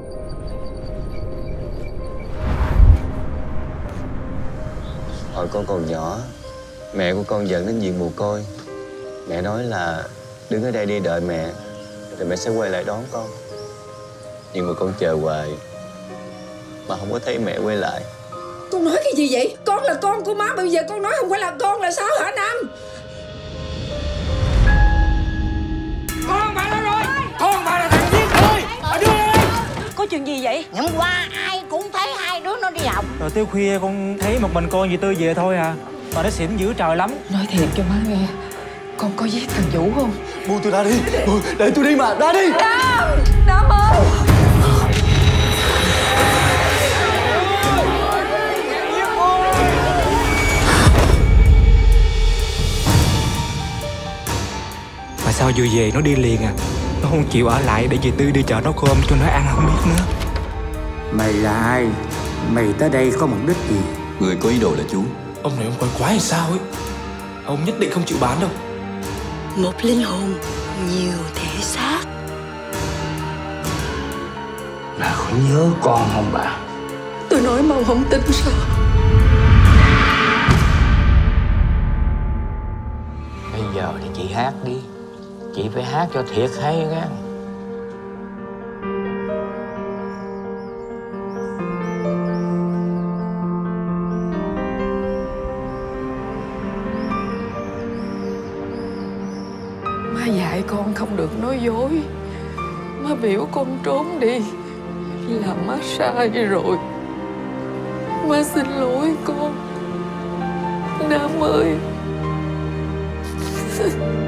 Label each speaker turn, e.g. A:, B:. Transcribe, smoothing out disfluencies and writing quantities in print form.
A: Hồi con còn nhỏ, mẹ của con dẫn đến viện mồ côi. Mẹ nói là đứng ở đây đi đợi mẹ, rồi mẹ sẽ quay lại đón con. Nhưng mà con chờ hoài mà không có thấy mẹ quay lại.
B: Con nói cái gì vậy? Con là con của má, bây giờ con nói không phải là con là sao hả Nam?
C: Con bà đâu rồi? Con bà là thằng giết tôi. Bà đưa đây.
B: Có chuyện gì vậy?
D: Hôm qua ai cũng thấy hai đứa nó đi học.
E: Rồi tới khuya con thấy một mình con dì Tư về thôi à. Mà nó xỉn dữ trời lắm.
B: Nói thiệt cho má nghe, con có giết thằng Vũ không?
F: Buông tôi ra đi, để tôi đi mà, ra đi.
B: Nam ơi!
E: Mà sao vừa về nó đi liền à? Nó không chịu ở lại để dì Tư đi chợ nấu cơm cho nó ăn không biết nữa.
G: Mày là ai? Mày tới đây có mục đích gì?
A: Người có ý đồ là chú.
F: Ông này ông quái quái hay sao ấy? Ông nhất định không chịu bán đâu.
H: Một linh hồn, nhiều thể xác.
G: Bà có nhớ con không bà?
H: Tôi nói mà ông không tin sao?
D: Bây giờ thì chị hát đi. Chị phải hát cho thiệt hay nghe.
B: Má dạy con không được nói dối. Má biểu con trốn đi là má sai rồi. Má xin lỗi con, Nam ơi.